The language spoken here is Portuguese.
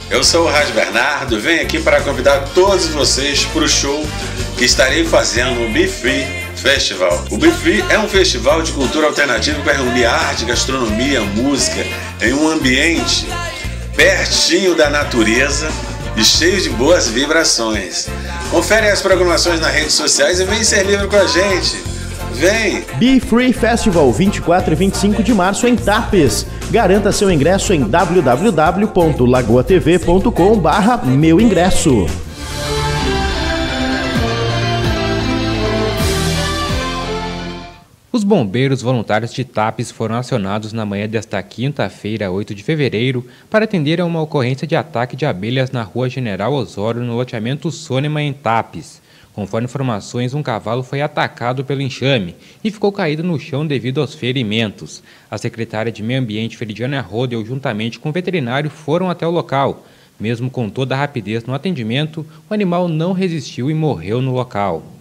Eu sou o Rádio Bernardo, venho aqui para convidar todos vocês para o show que estarei fazendo no Be Free Festival. O Be Free é um festival de cultura alternativa que vai reunir arte, gastronomia, música em um ambiente pertinho da natureza e cheio de boas vibrações. Confere as programações nas redes sociais e vem ser livre com a gente. Vem! Be Free Festival, 24 e 25 de março em Tapes. Garanta seu ingresso em www.lagoatv.com/meuingresso. Os bombeiros voluntários de Tapes foram acionados na manhã desta quinta-feira, 8 de fevereiro, para atender a uma ocorrência de ataque de abelhas na rua General Osório, no loteamento Sônima, em Tapes. Conforme informações, um cavalo foi atacado pelo enxame e ficou caído no chão devido aos ferimentos. A secretária de Meio Ambiente, Feridiana Rodel, juntamente com o veterinário, foram até o local. Mesmo com toda a rapidez no atendimento, o animal não resistiu e morreu no local.